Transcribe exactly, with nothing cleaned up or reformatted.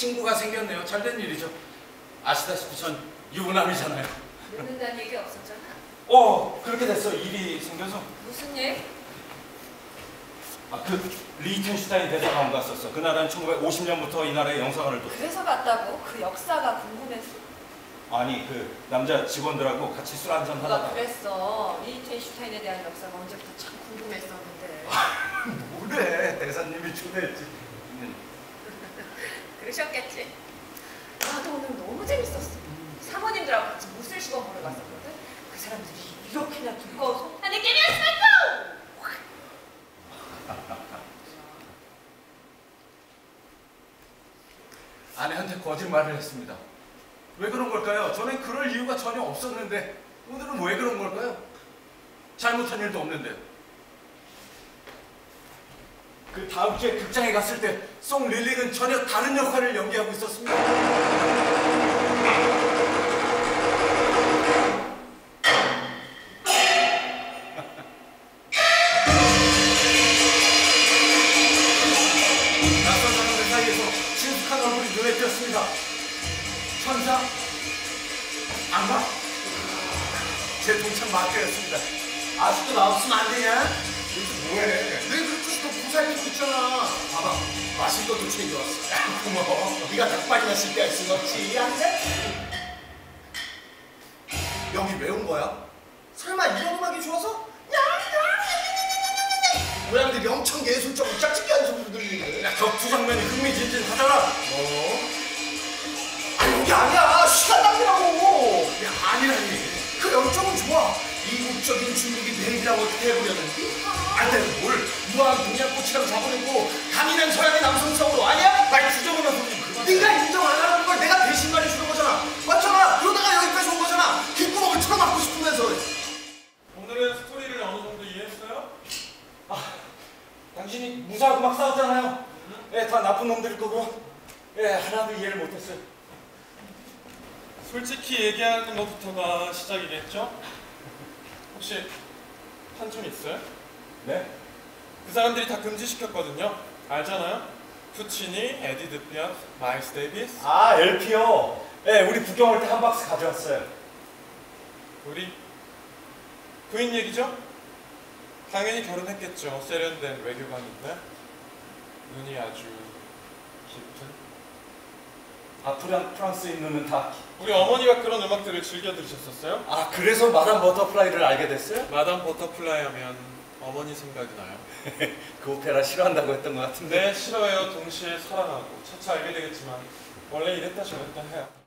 친구가 생겼네요. 잘된 일이죠. 아시다시피 전 유부남이잖아요. 묻는다는 얘기 없었잖아. 어, 그렇게 됐어. 일이 생겨서. 무슨 일? 아, 그 리히텐슈타인 대사관 갔었어. 그 나라는 천구백오십 년부터 이 나라의 영사관을 뒀어. 그래서 갔다고? 그 역사가 궁금해서? 아니, 그 남자 직원들하고 같이 술 한잔 누가 하다가. 그랬어. 리히텐슈타인에 대한 역사가 언제부터 참 궁금했었는데. 뭐래, 대사님이 초대했지. 그러셨겠지. 나도 오늘 너무 재밌었어. 사모님들하고 같이 무술 시범 보러 갔었거든. 그 사람들이 이렇게나 두꺼워서 아, 느낌이었어! 아내한테 거짓말을 했습니다. 왜 그런 걸까요? 전엔 그럴 이유가 전혀 없었는데 오늘은 왜 그런 걸까요? 잘못한 일도 없는데. 그 다음 주에 극장에 갔을 때 송 릴리는 전혀 다른 역할을 연기하고 있었습니다. 낯선 사람들 사이에서 친숙한 얼굴이 눈에 띄었습니다. 천사? 악마? 제 동창 마크였습니다. 아직도 나왔으면 안 되냐? 여기서 뭐해? 내 그릇도 부살리고 있잖아. 봐봐, 마실 것도 챙겨왔어. 고마워. 네가 닭발이나 쓸 때 할 순 없지. 안 돼? 여기 왜 온 거야? 설마 이런 음악이 좋아서? 모양들이 엄청 예술적으로 짝짓기 하는 소리로 들리네. 야, 격투 장면이 흥미진진하잖아. 어? 아, 여기 아니야. 시간 낭비라고. 야, 아니라니. 그 열정은 좋아. 이국적인 중국이 내일이라고 어떻게 해보려는지? 안 돼, 뭘. 무한 동양꽃이라고 잡아내고 강인한 서양의 남성성으로 아니야? 날 주저보는 소리 그만. 네가 인정 안 하는 걸 내가 대신 말해주는 거잖아. 맞잖아. 그러다가 여기까지 온 거잖아. 귓구멍을 틀어막고 싶으면서. 오늘의 스토리를 어느 정도 이해했어요? 아, 당신이 무사하고 막 싸웠잖아요. 예, 다 나쁜 놈들일 거고. 예, 하나도 이해를 못했어요. 솔직히 얘기하는 것부터가 시작이겠죠? 혹시 한준 있어요? 네? 그 사람들이 다 금지시켰거든요. 알잖아요? 푸치니, 에디드 피아프, 마일스 데이비스. 아, 엘피요. 예, 우리 구경 올 때 한 박스 가져왔어요. 우리 부인 얘기죠? 당연히 결혼했겠죠. 세련된 외교관인데 눈이 아주 깊은. 아, 프랑, 프랑스인 눈은 다. 우리 어머니가 그런 음악들을 즐겨 들으셨었어요? 아, 그래서 마담 버터플라이를 알게 됐어요? 마담 버터플라이 하면 어머니 생각이 나요. 그 오페라 싫어한다고 했던 것 같은데. 네, 싫어요. 동시에 사랑하고 차차 알게 되겠지만 원래 이랬다 저랬다 해요.